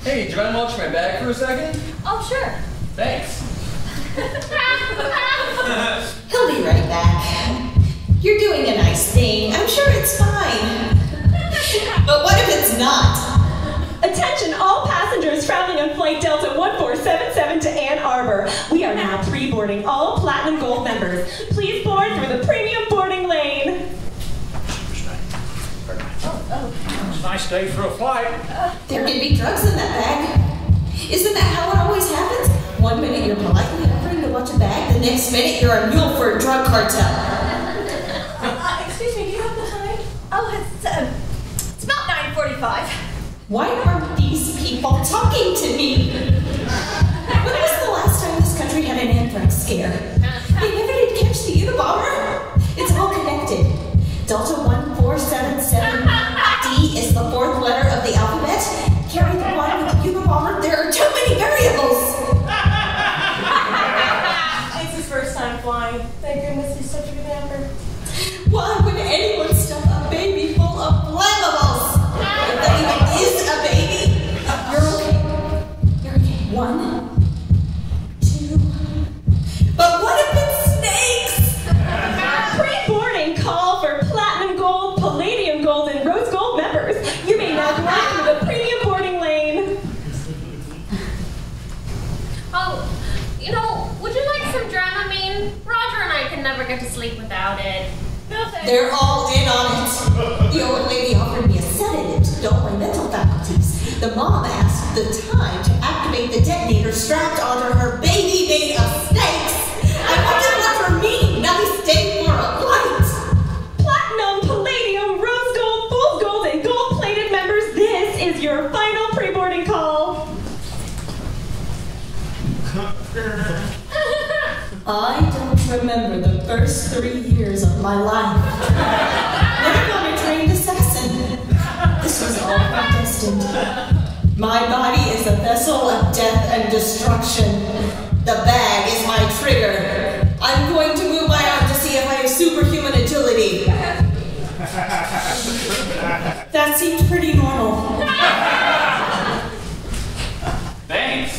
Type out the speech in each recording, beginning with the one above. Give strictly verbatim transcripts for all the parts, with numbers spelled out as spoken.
Hey, do you mind watching my bag for a second? Oh, sure. Thanks. He'll be right back. You're doing a nice thing. I'm sure it's fine. But what if it's not? Attention all passengers traveling on Flight Delta one four seven seven to Ann Arbor. We are now pre-boarding all Platinum Gold members. Please board through the premium boarding lane. Oh, oh. It's a nice day for a flight. Uh, there can be drugs in that bag. Isn't that how it always happens? One minute you're politely offering to watch a bag, the next minute you're a mule for a drug cartel. Uh, excuse me, do you have the time? Oh, it's, uh, it's about nine forty-five. Why aren't these people talking to me? When was the last time this country had an anthrax scare? They never did catch the Unabomber. It's all connected. Delta one four seven seven D is the fourth letter of the alphabet. Carry the one with the Unabomber. There are too many variables. It's his first time flying. Thank goodness he's such a good camper. Why would anyone stuff a baby full of flammables? If that even is a baby. You're okay. You're okay. One, two. But what if it's snakes? Pre-boarding call for Platinum Gold, Palladium Gold, and Rose Gold members. You may now glide through the premium boarding lane. Oh, you know, would you like some Dramamine? Roger and I can never get to sleep without it. No thanks. They're all in on it. The old lady offered me a sedative to dull my mental faculties. The mom asked the time to activate the detonator strapped onto her baby made of snakes. I wondered what her mean. Nice day for a flight. Platinum, Palladium, Rose Gold, Fool's Gold, and Gold-plated members, this is your final pre-boarding call. I don't remember the first three years of my life. Never got a trained assassin. This was all predestined. My body is a vessel of death and destruction. The bag is my trigger. I'm going to move my arm to see if I have superhuman agility. That seemed pretty normal. Thanks.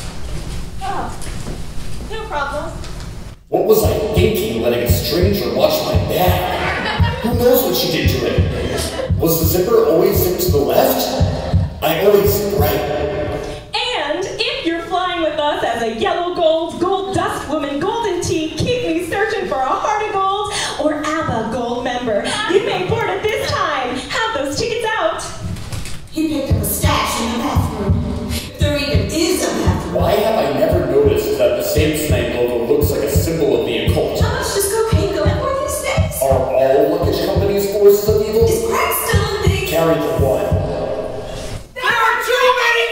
Oh, no problem. What was I thinking, letting a stranger watch my bag? Who knows what she did to it? Was the zipper always zipped to the left? I always zip right. And if you're flying with us as a Yellow Gold, Gold Dust Woman, Golden Tea, Keep Me Searching for a Heart of Gold, or ABBA Gold member, you may board at this time. Have those tickets out. He picked up a stash in the bathroom. If there even is a bathroom. Why have I never noticed that the Samsonite logo looks like a symbol of the occult? How much does cocaine go for these days? Are all luggage companies forces of evil? Is crack still a thing? Carry the one. There are too many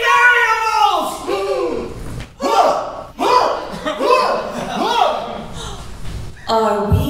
variables! Are we